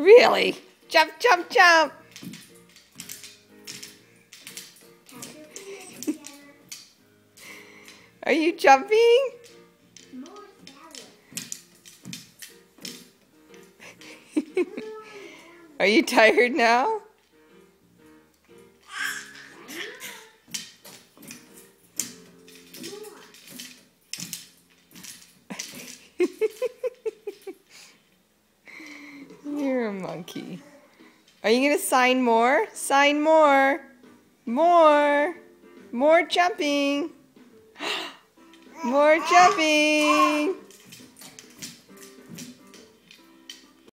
Really? Jump, jump, jump. Are you jumping? Are you tired now? You're a monkey. Are you going to sign more? Sign more. More. More jumping. More jumping.